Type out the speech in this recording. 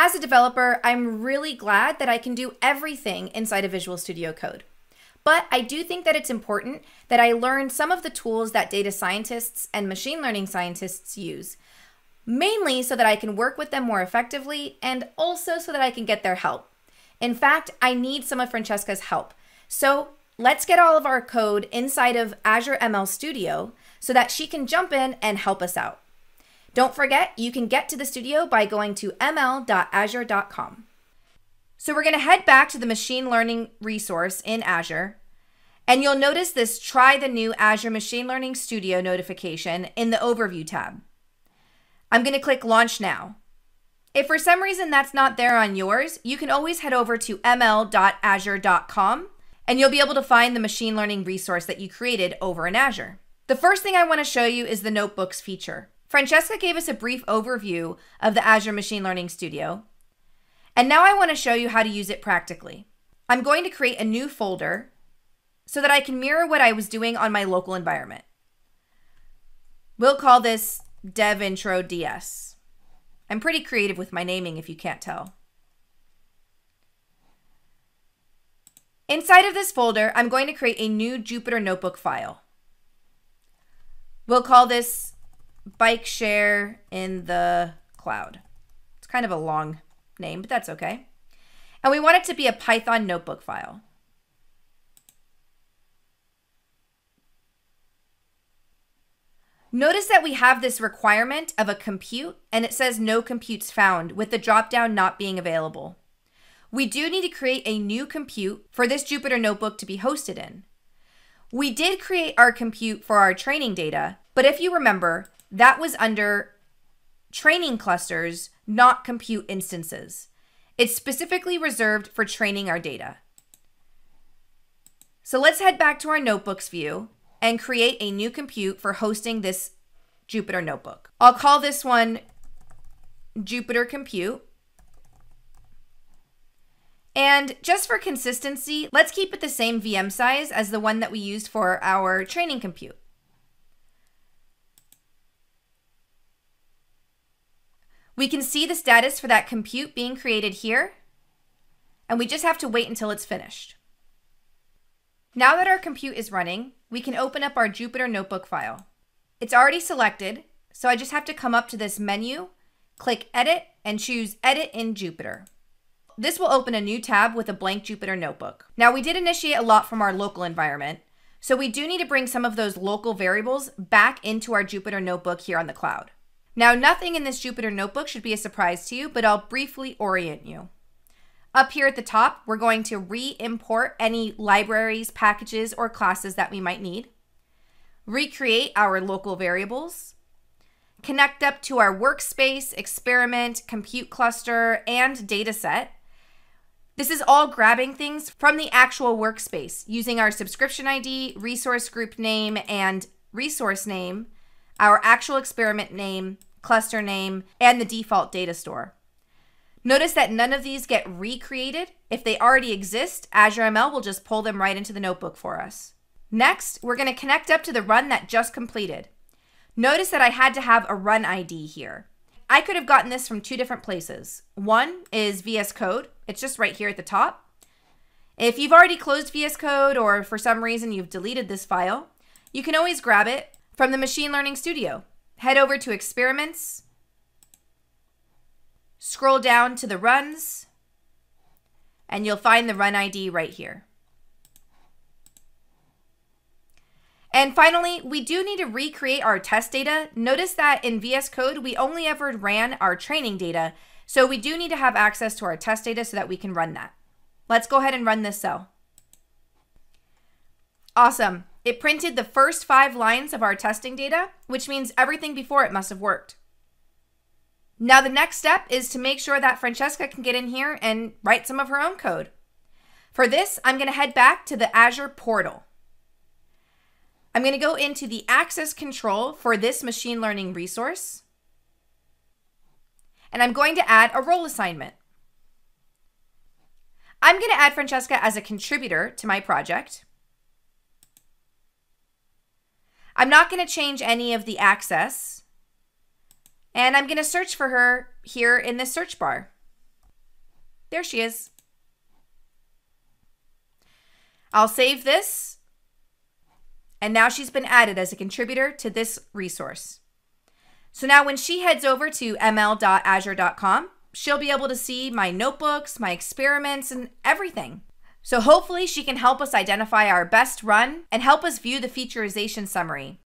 As a developer, I'm really glad that I can do everything inside of Visual Studio Code. But I do think that it's important that I learn some of the tools that data scientists and machine learning scientists use, mainly so that I can work with them more effectively and also so that I can get their help. In fact, I need some of Francesca's help. So let's get all of our code inside of Azure ML Studio so that she can jump in and help us out. Don't forget, you can get to the studio by going to ml.azure.com. So we're going to head back to the machine learning resource in Azure, and you'll notice this Try the New Azure Machine Learning Studio notification in the Overview tab. I'm going to click Launch Now. If for some reason that's not there on yours, you can always head over to ml.azure.com and you'll be able to find the machine learning resource that you created over in Azure. The first thing I want to show you is the Notebooks feature. Francesca gave us a brief overview of the Azure Machine Learning Studio, and now I want to show you how to use it practically. I'm going to create a new folder so that I can mirror what I was doing on my local environment. We'll call this Dev Intro DS. I'm pretty creative with my naming if you can't tell. Inside of this folder, I'm going to create a new Jupyter Notebook file. We'll call this Bike Share in the Cloud. It's kind of a long name, but that's okay. And we want it to be a Python notebook file. Notice that we have this requirement of a compute, and it says no computes found, with the dropdown not being available. We do need to create a new compute for this Jupyter Notebook to be hosted in. We did create our compute for our training data, but if you remember, that was under training clusters, not compute instances. It's specifically reserved for training our data. So let's head back to our Notebooks view and create a new compute for hosting this Jupyter Notebook. I'll call this one Jupyter Compute. And just for consistency, let's keep it the same VM size as the one that we used for our training compute. We can see the status for that compute being created here, and we just have to wait until it's finished. Now that our compute is running, we can open up our Jupyter Notebook file. It's already selected, so I just have to come up to this menu, click Edit, and choose Edit in Jupyter. This will open a new tab with a blank Jupyter Notebook. Now, we did initiate a lot from our local environment, so we do need to bring some of those local variables back into our Jupyter Notebook here on the cloud. Now, nothing in this Jupyter Notebook should be a surprise to you, but I'll briefly orient you. Up here at the top, we're going to re-import any libraries, packages, or classes that we might need, recreate our local variables, connect up to our workspace, experiment, compute cluster, and dataset. This is all grabbing things from the actual workspace using our subscription ID, resource group name, and resource name, our actual experiment name, cluster name, and the default data store. Notice that none of these get recreated. If they already exist, Azure ML will just pull them right into the notebook for us. Next, we're going to connect up to the run that just completed. Notice that I had to have a run ID here. I could have gotten this from two different places. One is VS Code. It's just right here at the top. If you've already closed VS Code or for some reason you've deleted this file, you can always grab it from the Machine Learning Studio. Head over to Experiments, scroll down to the runs, and you'll find the run ID right here. And finally, we do need to recreate our test data. Notice that in VS Code, we only ever ran our training data, so we do need to have access to our test data so that we can run that. Let's go ahead and run this cell. Awesome. It printed the first 5 lines of our testing data, which means everything before it must have worked. Now the next step is to make sure that Francesca can get in here and write some of her own code. For this, I'm going to head back to the Azure portal. I'm going to go into the access control for this machine learning resource, and I'm going to add a role assignment. I'm going to add Francesca as a contributor to my project. I'm not going to change any of the access, and I'm going to search for her here in this search bar. There she is. I'll save this. And now she's been added as a contributor to this resource. So now when she heads over to ml.azure.com, she'll be able to see my notebooks, my experiments, and everything. So hopefully she can help us identify our best run and help us view the featurization summary.